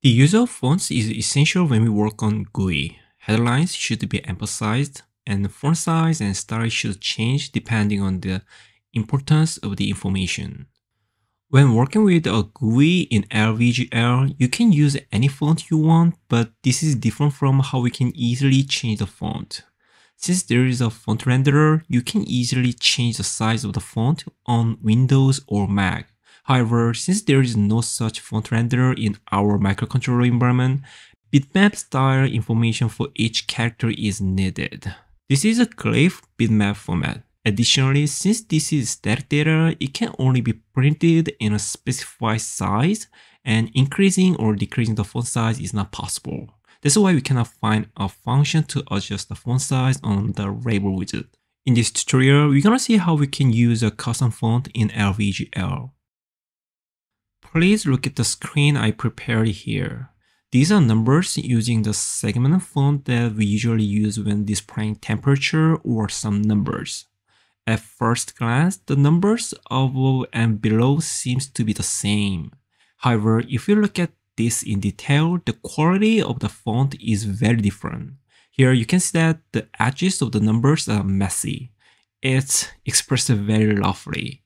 The use of fonts is essential when we work on GUI. Headlines should be emphasized, and font size and style should change depending on the importance of the information. When working with a GUI in LVGL, you can use any font you want, but this is different from how we can easily change the font. Since there is a font renderer, you can easily change the size of the font on Windows or Mac. However, since there is no such font renderer in our microcontroller environment, bitmap style information for each character is needed. This is a Glyph bitmap format. Additionally, since this is static data, it can only be printed in a specified size, and increasing or decreasing the font size is not possible. That's why we cannot find a function to adjust the font size on the label widget. In this tutorial, we're gonna see how we can use a custom font in LVGL. Please look at the screen I prepared here. These are numbers using the segment font that we usually use when displaying temperature or some numbers. At first glance, the numbers above and below seems to be the same. However, if you look at this in detail, the quality of the font is very different. Here you can see that the edges of the numbers are messy. It's expressed very roughly.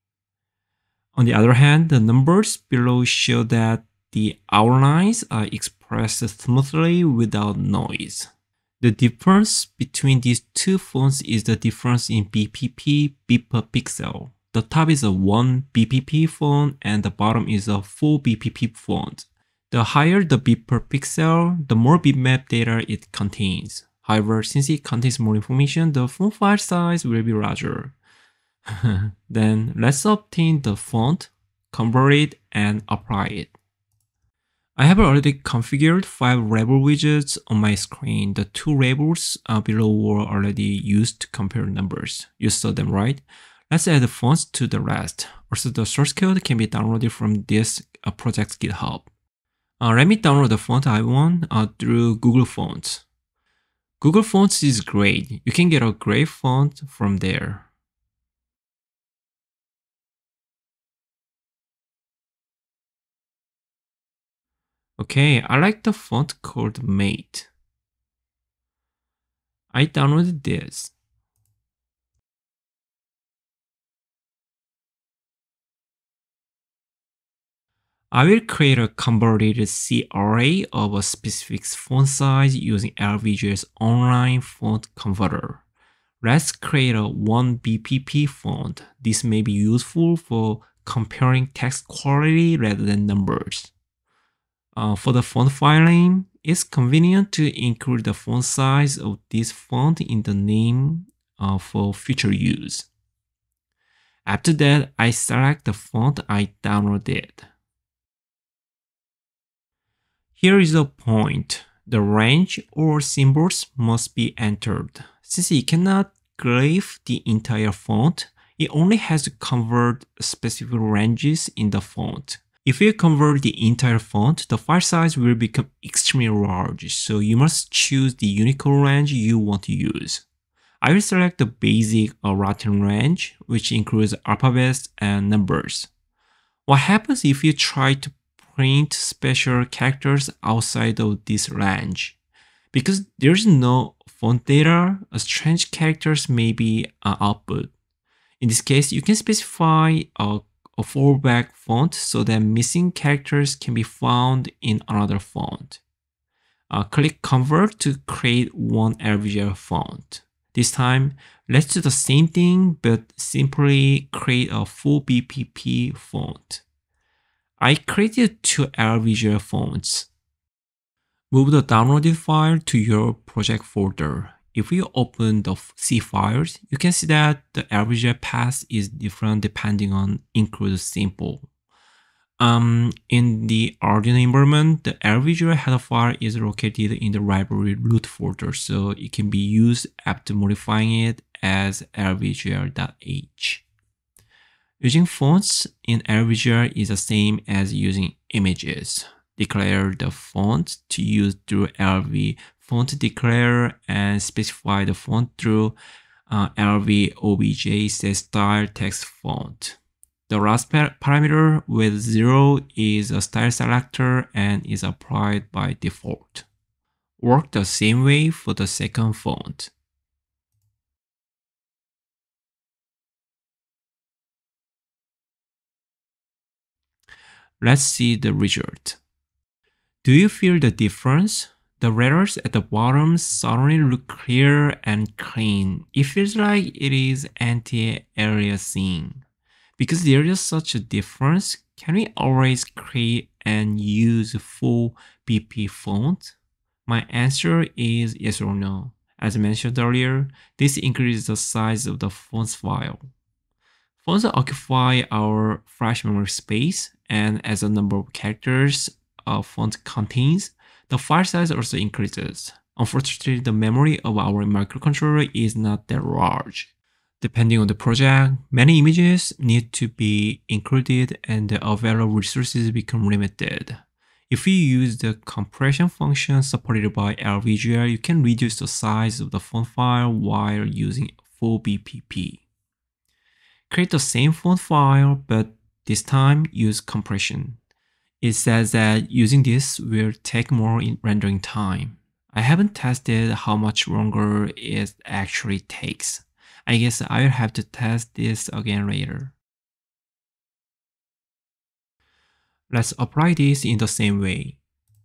On the other hand, the numbers below show that the outlines are expressed smoothly without noise. The difference between these two fonts is the difference in BPP, bit per pixel. The top is a 1 BPP font and the bottom is a 4 BPP font. The higher the bit per pixel, the more bitmap data it contains. However, since it contains more information, the font file size will be larger. Then let's obtain the font, convert it, and apply it. I have already configured 5 label widgets on my screen. The 2 labels below were already used to compare numbers. You saw them, right? Let's add the fonts to the rest. Also, the source code can be downloaded from this project's GitHub. Let me download the font I want through Google Fonts. Google Fonts is great. You can get a great font from there. Okay, I like the font called Mate. I downloaded this. I will create a converted C array of a specific font size using LVGL's online font converter. Let's create a 1 BPP font. This may be useful for comparing text quality rather than numbers. For the font file name, it's convenient to include the font size of this font in the name for future use. After that, I select the font I downloaded. Here is a point. The range or symbols must be entered. Since it cannot glyph the entire font, it only has to convert specific ranges in the font. If you convert the entire font, the file size will become extremely large, so you must choose the Unicode range you want to use. I will select the basic Latin range, which includes alphabets and numbers. What happens if you try to print special characters outside of this range? Because there is no font data, strange characters may be output. In this case, you can specify a fallback font so that missing characters can be found in another font. Click Convert to create one LVGL font. This time, let's do the same thing, but simply create a full BPP font. I created 2 LVGL fonts. Move the downloaded file to your project folder. If you open the C files, you can see that the LVGL path is different depending on include sample. In the Arduino environment, the LVGL header file is located in the library root folder, so it can be used after modifying it as lvgl.h. Using fonts in LVGL is the same as using images. Declare the font to use through LV font declare and specify the font through LV obj set style text font. The last parameter with 0 is a style selector and is applied by default. Work the same way for the second font. Let's see the result. Do you feel the difference? The letters at the bottom suddenly look clear and clean. It feels like it is anti-aliasing. Because there is such a difference, can we always create and use full BP font? My answer is yes or no. As mentioned earlier, this increases the size of the font file. Fonts occupy our flash memory space, and as the number of characters a font contains, the file size also increases. Unfortunately, the memory of our microcontroller is not that large. Depending on the project, many images need to be included and the available resources become limited. If you use the compression function supported by LVGL, you can reduce the size of the font file while using full BPP. Create the same font file, but this time use compression. It says that using this will take more rendering time. I haven't tested how much longer it actually takes. I guess I'll have to test this again later. Let's apply this in the same way.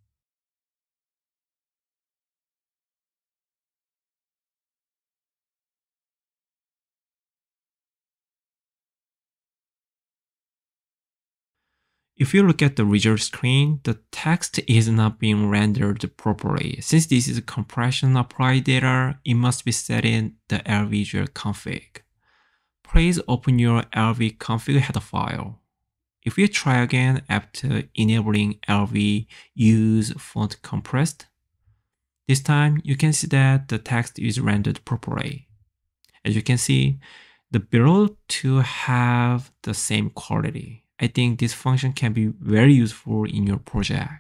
If you look at the result screen, the text is not being rendered properly. Since this is compression applied data, it must be set in the LVGL config. Please open your LV config header file. If you try again after enabling LV use font compressed, this time you can see that the text is rendered properly. As you can see, the below two have the same quality. I think this function can be very useful in your project.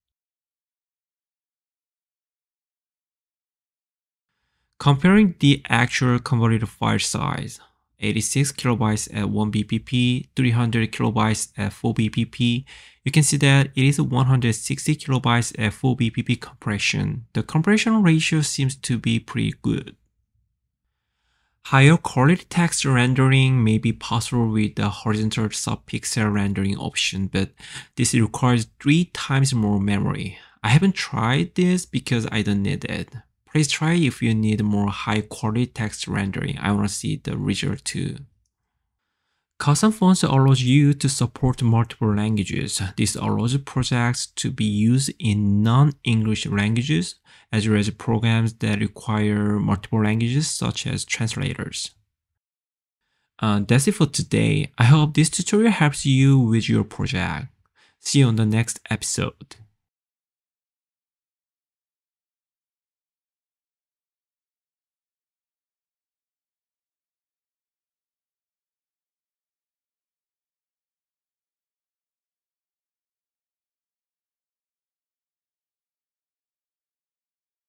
Comparing the actual converted file size, 86 kilobytes at 1 BPP, 300 kilobytes at 4 BPP, you can see that it is 160 kilobytes at 4 BPP compression. The compression ratio seems to be pretty good. Higher quality text rendering may be possible with the horizontal subpixel rendering option, but this requires 3 times more memory. I haven't tried this because I don't need it. Please try if you need more high quality text rendering. I want to see the result too. Custom fonts allows you to support multiple languages. This allows projects to be used in non-English languages, as well as programs that require multiple languages, such as translators. That's it for today. I hope this tutorial helps you with your project. See you on the next episode.